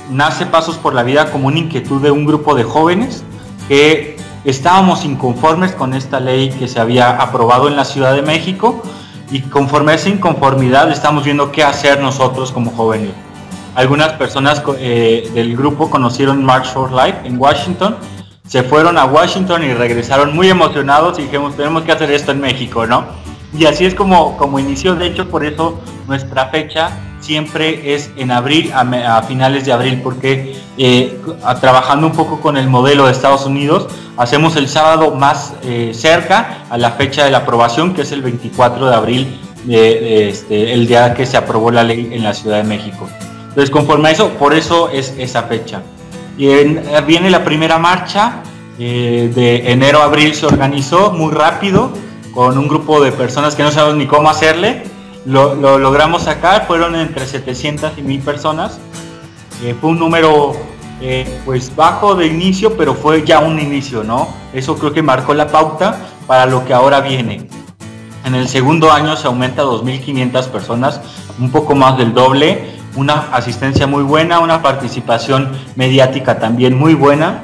nace Pasos por la Vida como una inquietud de un grupo de jóvenes que estábamos inconformes con esta ley que se había aprobado en la Ciudad de México, y conforme a esa inconformidad estamos viendo qué hacer nosotros como jóvenes. Algunas personas del grupo conocieron March for Life en Washington, se fueron a Washington y regresaron muy emocionados y dijimos, tenemos que hacer esto en México, ¿no? Y así es como inició. De hecho, por eso nuestra fecha siempre es en abril, a finales de abril, porque trabajando un poco con el modelo de Estados Unidos, hacemos el sábado más cerca a la fecha de la aprobación, que es el 24 de abril, el día que se aprobó la ley en la Ciudad de México. Entonces, conforme a eso, por eso es esa fecha. Y viene la primera marcha, de enero a abril se organizó muy rápido, con un grupo de personas que no sabemos ni cómo hacerle. Lo logramos sacar, fueron entre 700 y 1000 personas. Fue un número pues bajo de inicio, pero fue ya un inicio, ¿no? Eso creo que marcó la pauta para lo que ahora viene. En el segundo año se aumenta a 2500 personas, un poco más del doble, una asistencia muy buena, una participación mediática también muy buena,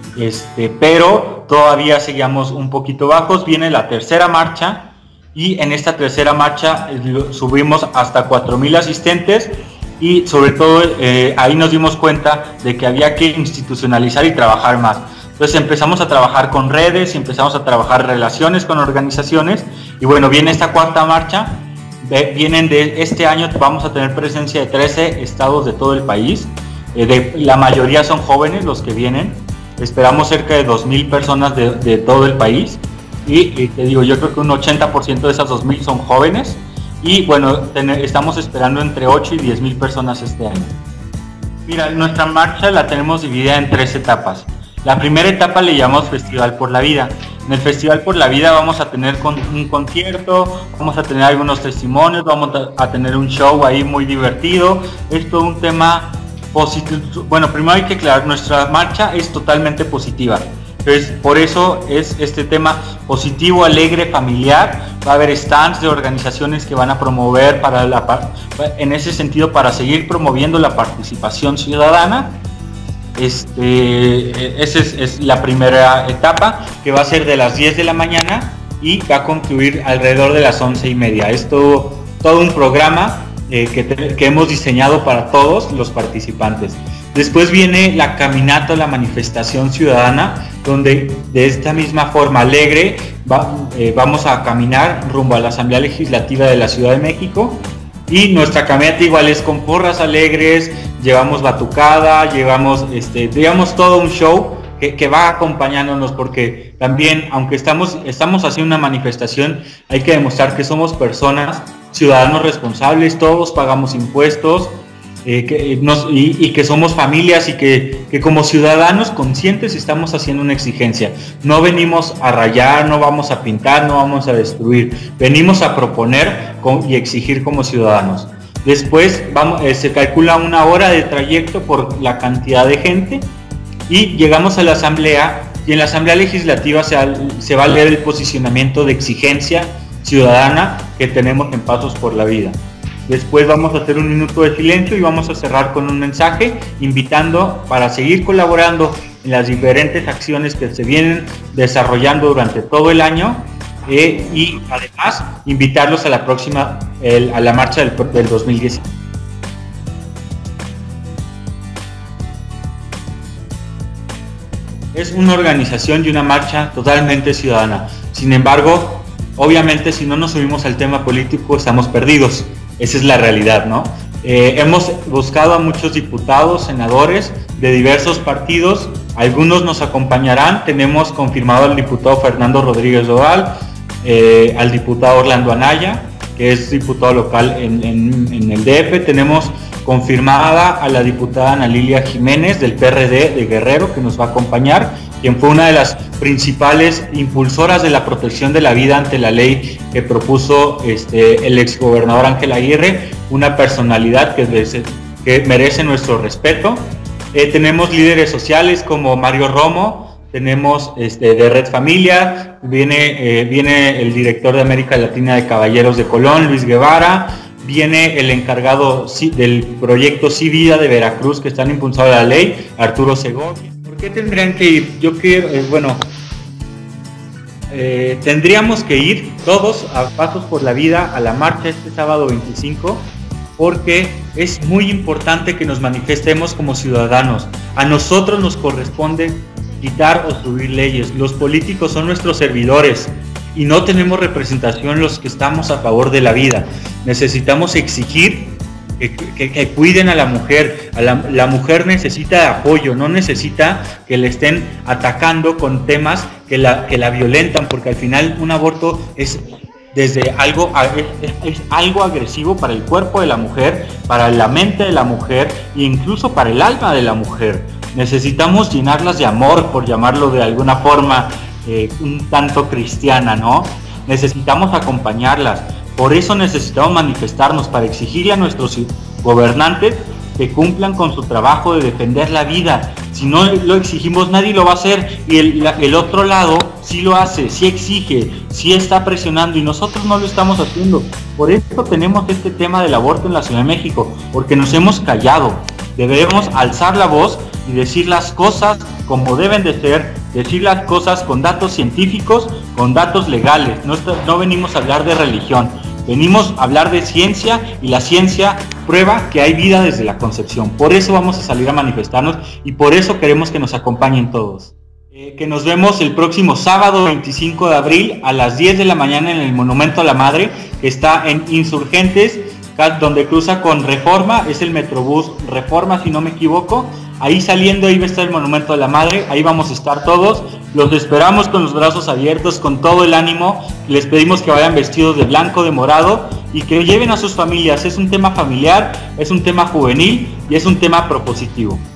pero todavía seguíamos un poquito bajos. Viene la tercera marcha, y en esta tercera marcha subimos hasta 4000 asistentes, y sobre todo ahí nos dimos cuenta de que había que institucionalizar y trabajar más. Entonces empezamos a trabajar con redes y empezamos a trabajar relaciones con organizaciones, y bueno, viene esta cuarta marcha. Vienen de este año, vamos a tener presencia de 13 estados de todo el país, la mayoría son jóvenes los que vienen, esperamos cerca de 2000 personas de todo el país, y te digo, yo creo que un 80% de esas 2000 son jóvenes, y bueno, estamos esperando entre 8 y 10,000 personas este año. Mira, nuestra marcha la tenemos dividida en 3 etapas. La primera etapa le llamamos Festival por la Vida. En el Festival por la Vida vamos a tener un concierto, vamos a tener algunos testimonios, vamos a tener un show ahí muy divertido. Es todo un tema positivo. Bueno, primero hay que aclarar, nuestra marcha es totalmente positiva. Entonces, por eso es este tema positivo, alegre, familiar. Va a haber stands de organizaciones que van a promover en ese sentido, para seguir promoviendo la participación ciudadana. Esa es la primera etapa, que va a ser de las 10 de la mañana y va a concluir alrededor de las 11:30. Es todo un programa que hemos diseñado para todos los participantes. Después viene la caminata, la manifestación ciudadana, donde de esta misma forma alegre vamos a caminar rumbo a la Asamblea Legislativa de la Ciudad de México. Y nuestra caminata igual es con porras alegres, llevamos batucada, llevamos todo un show que va acompañándonos, porque también, aunque estamos haciendo una manifestación, hay que demostrar que somos personas, ciudadanos responsables, todos pagamos impuestos, y que somos familias, y que como ciudadanos conscientes estamos haciendo una exigencia. No venimos a rayar, no vamos a pintar, no vamos a destruir, venimos a proponer y exigir como ciudadanos. Después se calcula 1 hora de trayecto por la cantidad de gente, y llegamos a la asamblea, y en la Asamblea Legislativa se va a leer el posicionamiento de exigencia ciudadana que tenemos en Pasos por la Vida. Después vamos a hacer un minuto de silencio y vamos a cerrar con un mensaje invitando para seguir colaborando en las diferentes acciones que se vienen desarrollando durante todo el año, y además invitarlos a la próxima, a la marcha del 2010. Es una organización y una marcha totalmente ciudadana. Sin embargo, obviamente, si no nos subimos al tema político, estamos perdidos. Esa es la realidad, ¿no? Hemos buscado a muchos diputados, senadores de diversos partidos. Algunos nos acompañarán. Tenemos confirmado al diputado Fernando Rodríguez Doval, al diputado Orlando Anaya, que es diputado local en el DF. Tenemos confirmada a la diputada Ana Lilia Jiménez del PRD de Guerrero, que nos va a acompañar, quien fue una de las principales impulsoras de la protección de la vida ante la ley que propuso el exgobernador Ángel Aguirre, una personalidad que merece nuestro respeto. Tenemos líderes sociales como Mario Romo, tenemos de Red Familia, viene el director de América Latina de Caballeros de Colón, Luis Guevara, viene el encargado del proyecto Sí Vida de Veracruz, que están impulsando la ley, Arturo Segovia. ¿Por qué tendrían que ir? Yo quiero, tendríamos que ir todos a Pasos por la Vida a la marcha este sábado 25, porque es muy importante que nos manifestemos como ciudadanos. A nosotros nos corresponde quitar o subir leyes. Los políticos son nuestros servidores y no tenemos representación los que estamos a favor de la vida. Necesitamos exigir que cuiden a la mujer. La mujer necesita apoyo, no necesita que le estén atacando con temas que la violentan, porque al final un aborto es algo agresivo para el cuerpo de la mujer, para la mente de la mujer e incluso para el alma de la mujer. Necesitamos llenarlas de amor, por llamarlo de alguna forma un tanto cristiana, ¿no? Necesitamos acompañarlas. Por eso necesitamos manifestarnos, para exigirle a nuestros gobernantes que cumplan con su trabajo de defender la vida. Si no lo exigimos, nadie lo va a hacer, y el otro lado sí lo hace, sí exige, sí está presionando, y nosotros no lo estamos haciendo. Por eso tenemos este tema del aborto en la Ciudad de México, porque nos hemos callado. Debemos alzar la voz y decir las cosas como deben de ser, decir las cosas con datos científicos, con datos legales. No venimos a hablar de religión, venimos a hablar de ciencia, y la ciencia prueba que hay vida desde la concepción. Por eso vamos a salir a manifestarnos y por eso queremos que nos acompañen todos. Que nos vemos el próximo sábado 25 de abril a las 10 de la mañana en el Monumento a la Madre, que está en Insurgentes, donde cruza con Reforma, es el Metrobús Reforma, si no me equivoco. Ahí saliendo, ahí va a estar el Monumento a la Madre, ahí vamos a estar todos. Los esperamos con los brazos abiertos, con todo el ánimo. Les pedimos que vayan vestidos de blanco, de morado, y que lleven a sus familias. Es un tema familiar, es un tema juvenil y es un tema propositivo.